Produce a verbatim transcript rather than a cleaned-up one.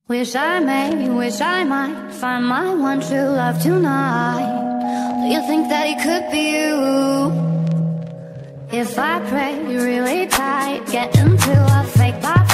Wish I may, wish I might find my one true love tonight. Do you think that it could be you? If I pray really tight, get into a fake body.